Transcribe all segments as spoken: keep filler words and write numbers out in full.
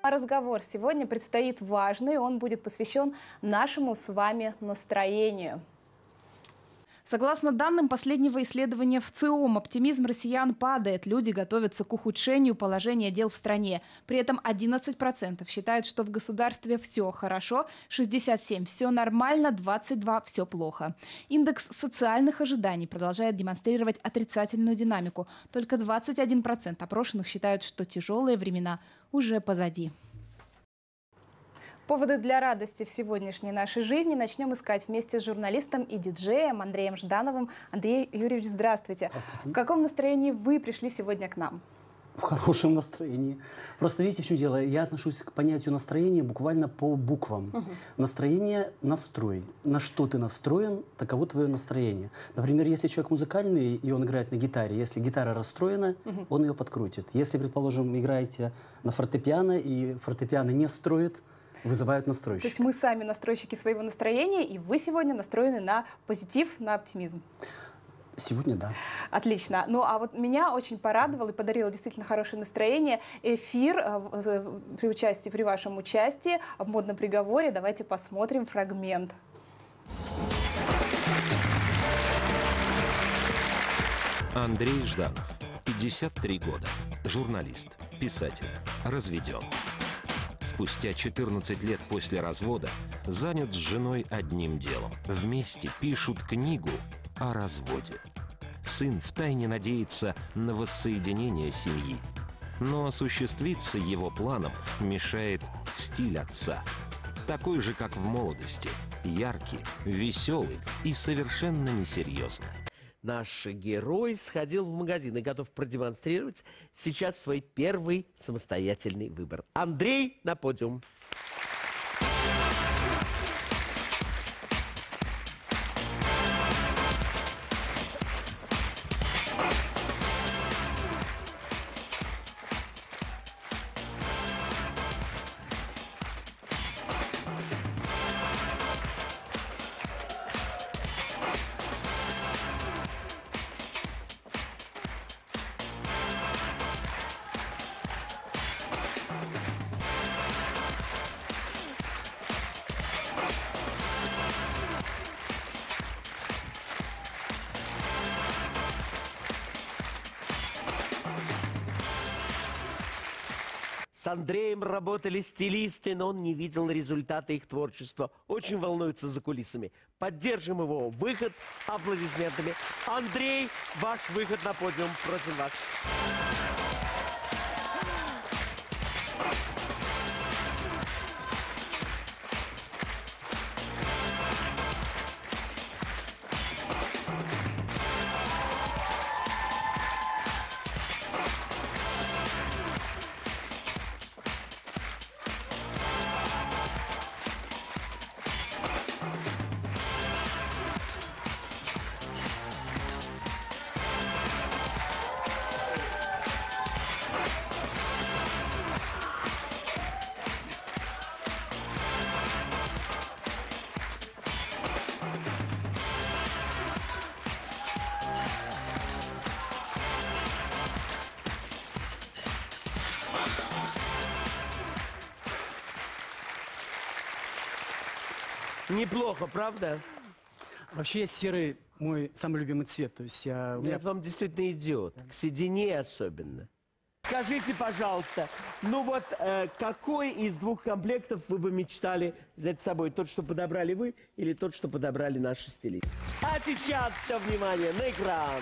А разговор сегодня предстоит важный, он будет посвящен нашему с вами настроению. Согласно данным последнего исследования в ЦИОМ, оптимизм россиян падает. Люди готовятся к ухудшению положения дел в стране. При этом одиннадцать процентов считают, что в государстве все хорошо, шестьдесят семь процентов все нормально, двадцать два процента все плохо. Индекс социальных ожиданий продолжает демонстрировать отрицательную динамику. Только двадцать один процент опрошенных считают, что тяжелые времена уже позади. Поводы для радости в сегодняшней нашей жизни начнем искать вместе с журналистом и диджеем Андреем Ждановым. Андрей Юрьевич, здравствуйте. Здравствуйте. В каком настроении вы пришли сегодня к нам? В хорошем настроении. Просто видите, в чем дело? Я отношусь к понятию настроения буквально по буквам. Угу. Настроение – настрой. На что ты настроен, таково твое настроение. Например, если человек музыкальный, и он играет на гитаре, если гитара расстроена, угу. он ее подкрутит. Если, предположим, играете на фортепиано, и фортепиано не строит, вызывают настройщик. То есть мы сами настройщики своего настроения, и вы сегодня настроены на позитив, на оптимизм. Сегодня да. Отлично. Ну а вот меня очень порадовал и подарил действительно хорошее настроение эфир при участии, при вашем участии в «Модном приговоре». Давайте посмотрим фрагмент. Андрей Жданов, пятьдесят три года, журналист, писатель, разведен. Спустя четырнадцать лет после развода занят с женой одним делом. Вместе пишут книгу о разводе. Сын втайне надеется на воссоединение семьи. Но осуществиться его планам мешает стиль отца. Такой же, как в молодости. Яркий, веселый и совершенно несерьезный. Наш герой сходил в магазин и готов продемонстрировать сейчас свой первый самостоятельный выбор. Андрей на подиум. С Андреем работали стилисты, но он не видел результата их творчества. Очень волнуется за кулисами. Поддержим его выход аплодисментами. Андрей, ваш выход на подиум. Просим вас. Неплохо, правда? Вообще серый мой самый любимый цвет. То есть я... Нет, меня... вам действительно идет. К седине особенно. Скажите, пожалуйста, ну вот э, какой из двух комплектов вы бы мечтали взять с собой? Тот, что подобрали вы, или тот, что подобрали наши стилисты? А сейчас все внимание на экран.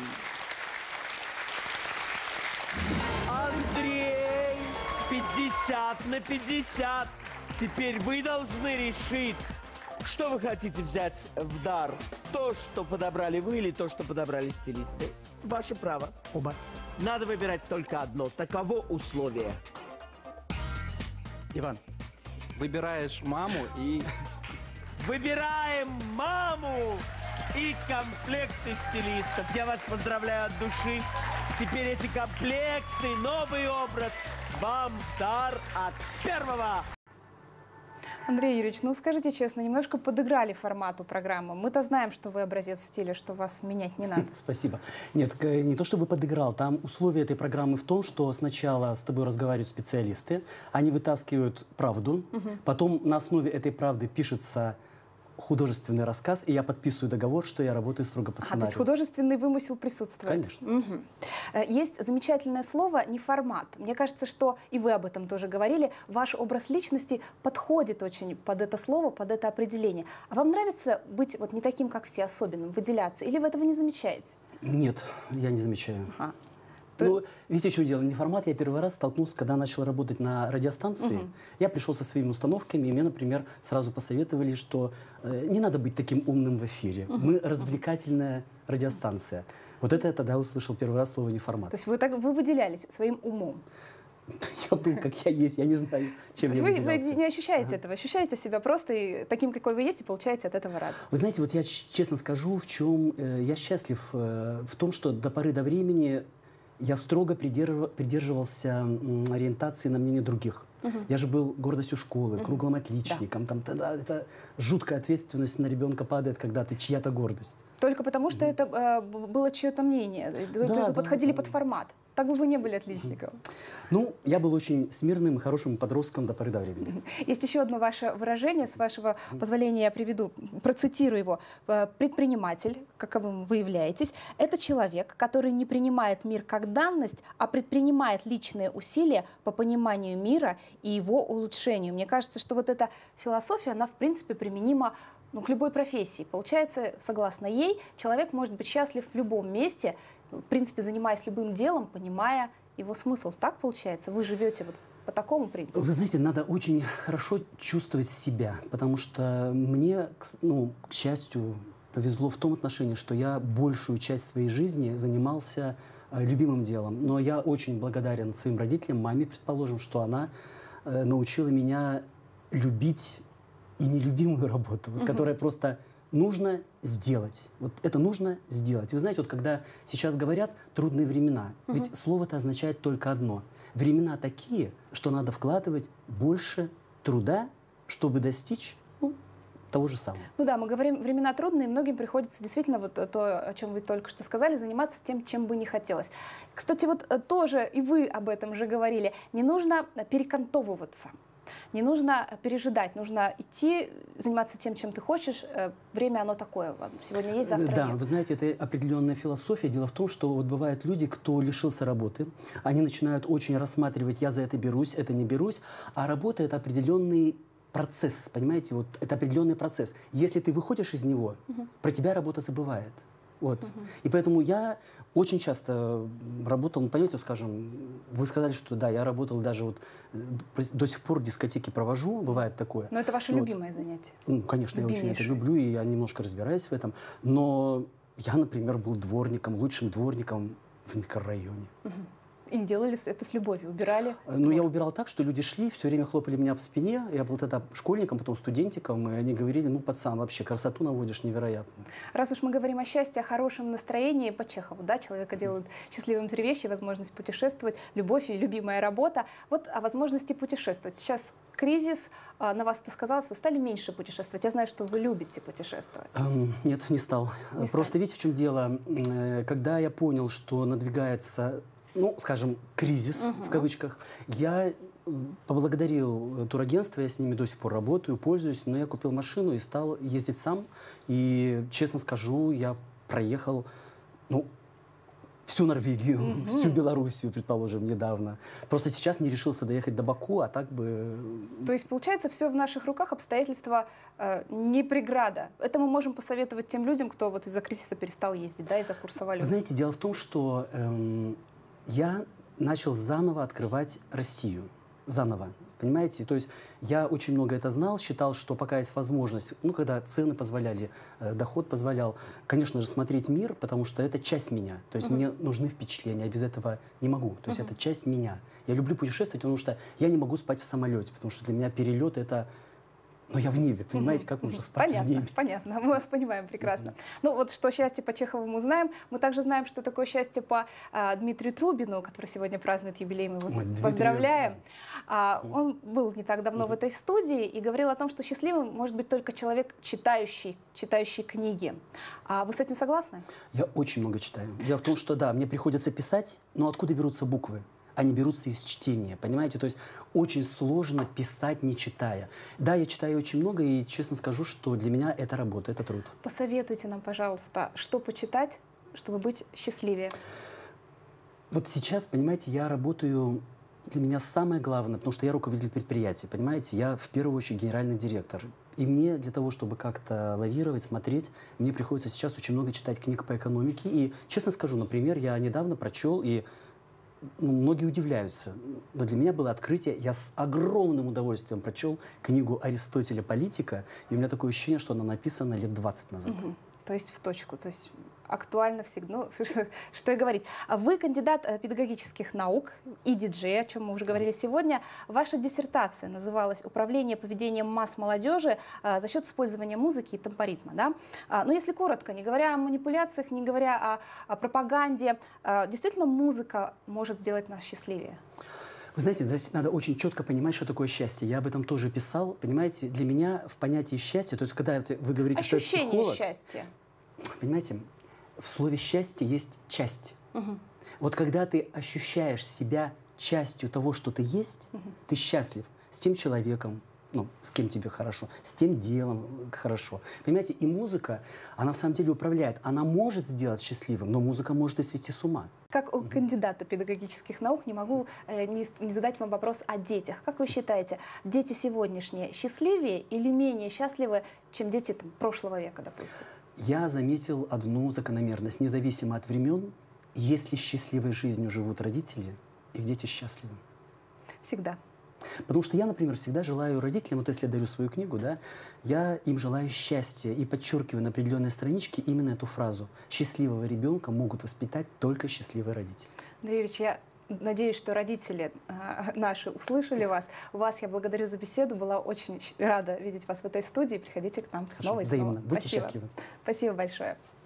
Андрей, пятьдесят на пятьдесят. Теперь вы должны решить, что вы хотите взять в дар? То, что подобрали вы, или то, что подобрали стилисты? Ваше право. Оба. Надо выбирать только одно. Таково условие. Иван, выбираешь маму и... Выбираем маму и комплекты стилистов. Я вас поздравляю от души. Теперь эти комплекты, новый образ вам в дар от первого. Андрей Юрьевич, ну скажите честно, немножко подыграли формату программы. Мы-то знаем, что вы образец стиля, что вас менять не надо. Спасибо. Нет, не то чтобы подыграл. Там условие этой программы в том, что сначала с тобой разговаривают специалисты, они вытаскивают правду, угу. потом на основе этой правды пишется художественный рассказ, и я подписываю договор, что я работаю строго по сценарию. А, то есть художественный вымысел присутствует? Конечно. Угу. Есть замечательное слово «неформат». Мне кажется, что, и вы об этом тоже говорили, ваш образ личности подходит очень под это слово, под это определение. А вам нравится быть вот не таким, как все, особенным, выделяться? Или вы этого не замечаете? Нет, я не замечаю. Ага. Ну, видите, что дело, не формат. Я первый раз столкнулся, когда начал работать на радиостанции. Угу. Я пришел со своими установками, и мне, например, сразу посоветовали, что э, не надо быть таким умным в эфире. Угу. Мы развлекательная радиостанция. Вот это я тогда услышал первый раз слово «не формат». То есть вы, так, вы выделялись своим умом? Я был, как я есть, я не знаю, чем я выделялся. То есть вы, вы не ощущаете ага. этого, ощущаете себя просто и таким, какой вы есть, и получаете от этого радость. Вы знаете, вот я честно скажу, в чем э, я счастлив, э, в том, что до поры до времени я строго придерживался ориентации на мнение других. Угу. Я же был гордостью школы, угу. круглым отличником. Да. Там, тогда, это жуткая ответственность на ребенка падает, когда ты чья-то гордость. Только потому, что угу. это э, было чье-то мнение. Да, вы да, подходили да, под формат. Так бы вы не были отличником. Угу. Ну, я был очень смиренным и хорошим подростком до поры до времени. Есть еще одно ваше выражение, с вашего позволения я приведу, процитирую его. Предприниматель, каковым вы являетесь, это человек, который не принимает мир как данность, а предпринимает личные усилия по пониманию мира и его улучшению. Мне кажется, что вот эта философия, она в принципе применима ну, к любой профессии. Получается, согласно ей, человек может быть счастлив в любом месте, в принципе, занимаясь любым делом, понимая его смысл. Так получается? Вы живете вот по такому принципу? Вы знаете, надо очень хорошо чувствовать себя, потому что мне, ну, к счастью, повезло в том отношении, что я большую часть своей жизни занимался э, любимым делом. Но я очень благодарен своим родителям, маме, предположим, что она э, научила меня любить и нелюбимую работу, вот, угу. которая просто нужно сделать. Вот это нужно сделать. Вы знаете, вот когда сейчас говорят «трудные времена», угу. ведь слово-то означает только одно. Времена такие, что надо вкладывать больше труда, чтобы достичь ну, того же самого. Ну да, мы говорим, времена трудные, многим приходится действительно вот то, о чем вы только что сказали, заниматься тем, чем бы не хотелось. Кстати, вот тоже и вы об этом же говорили. Не нужно перекантовываться. Не нужно пережидать, нужно идти, заниматься тем, чем ты хочешь. Время оно такое. Сегодня есть, завтра да, нет. Вы знаете, это определенная философия. Дело в том, что вот бывают люди, кто лишился работы. Они начинают очень рассматривать, я за это берусь, это не берусь. А работа – это определенный процесс, понимаете? Вот это определенный процесс. Если ты выходишь из него, угу. про тебя работа забывает. Вот. Угу. И поэтому я очень часто работал, ну, понимаете, скажем, вы сказали, что да, я работал даже вот до сих пор дискотеки провожу, бывает такое. Но это ваше вот. любимое занятие? Ну, конечно, я очень это люблю, и я немножко разбираюсь в этом. Но я, например, был дворником, лучшим дворником в микрорайоне. Угу. И делали это с любовью, убирали? Ну, двор. Я убирал так, что люди шли, все время хлопали меня по спине. Я был тогда школьником, потом студентиком, и они говорили, ну, пацан, вообще красоту наводишь невероятно. Раз уж мы говорим о счастье, о хорошем настроении, по Чехову, да, человека делают счастливым три вещи: возможность путешествовать, любовь и любимая работа. Вот о возможности путешествовать. Сейчас кризис, на вас это сказалось, вы стали меньше путешествовать. Я знаю, что вы любите путешествовать. Эм, нет, не стал. Не Просто стали. Видите, в чем дело? Когда я понял, что надвигается, ну, скажем, кризис, угу. в кавычках, я поблагодарил турагентство, я с ними до сих пор работаю, пользуюсь, но я купил машину и стал ездить сам. И, честно скажу, я проехал, ну, всю Норвегию, угу. всю Белоруссию, предположим, недавно. Просто сейчас не решился доехать до Баку, а так бы... То есть, получается, все в наших руках, обстоятельства э, не преграда. Это мы можем посоветовать тем людям, кто вот из-за кризиса перестал ездить, да, из-за курса валют. Вы знаете, дело в том, что эм, я начал заново открывать Россию. Заново. Понимаете? То есть я очень много это знал, считал, что пока есть возможность, ну, когда цены позволяли, э, доход позволял, конечно же, смотреть мир, потому что это часть меня. То есть uh-huh. мне нужны впечатления, я без этого не могу. То есть uh-huh. это часть меня. Я люблю путешествовать, потому что я не могу спать в самолете, потому что для меня перелет это, но я в небе, понимаете, как можно спать Понятно, в небе? понятно, мы вас понимаем прекрасно. Ну вот что счастье по Чехову мы знаем, мы также знаем, что такое счастье по а, Дмитрию Трубину, который сегодня празднует юбилей, мы его Ой, Дмитрий, поздравляем. А, он был не так давно в этой студии и говорил о том, что счастливым может быть только человек, читающий, читающий книги. А вы с этим согласны? Я очень много читаю. Дело в том, что да, мне приходится писать, но откуда берутся буквы? Они берутся из чтения, понимаете? То есть очень сложно писать, не читая. Да, я читаю очень много, и честно скажу, что для меня это работа, это труд. Посоветуйте нам, пожалуйста, что почитать, чтобы быть счастливее. Вот сейчас, понимаете, я работаю, для меня самое главное, потому что я руководитель предприятия, понимаете? Я в первую очередь генеральный директор. И мне для того, чтобы как-то лавировать, смотреть, мне приходится сейчас очень много читать книг по экономике. И, честно скажу, например, я недавно прочел, и ну, многие удивляются, но для меня было открытие. Я с огромным удовольствием прочел книгу Аристотеля «Политика», и у меня такое ощущение, что она написана лет двадцать назад. Угу. То есть в точку, то есть актуально всегда, ну, что, что и говорить. А вы кандидат педагогических наук и диджей, о чем мы уже говорили сегодня. Ваша диссертация называлась «Управление поведением масс молодежи а, за счет использования музыки и темпоритма». Да? А, но если коротко, не говоря о манипуляциях, не говоря о, о пропаганде, а, действительно музыка может сделать нас счастливее? Вы знаете, здесь надо очень четко понимать, что такое счастье. Я об этом тоже писал. Понимаете, для меня в понятии счастья, то есть когда вы говорите, что я психолог... Ощущение счастья. Понимаете, в слове «счастье» есть часть. Угу. Вот когда ты ощущаешь себя частью того, что ты есть, угу. ты счастлив с тем человеком, ну, с кем тебе хорошо, с тем делом хорошо. Понимаете, и музыка, она в самом деле управляет. Она может сделать счастливым, но музыка может и свести с ума. Как у кандидата педагогических наук не могу э, не, не задать вам вопрос о детях. Как вы считаете, дети сегодняшние счастливее или менее счастливы, чем дети там, прошлого века, допустим? Я заметил одну закономерность. Независимо от времен, если счастливой жизнью живут родители, их дети счастливы. Всегда. Потому что я, например, всегда желаю родителям, вот если я дарю свою книгу, да, я им желаю счастья и подчеркиваю на определенной страничке именно эту фразу. Счастливого ребенка могут воспитать только счастливые родители. Андрей Юрьевич, я надеюсь, что родители э, наши услышали вас. Вас я благодарю за беседу. Была очень рада видеть вас в этой студии. Приходите к нам снова и снова. Взаимно. Будьте Спасибо. счастливы. Спасибо большое.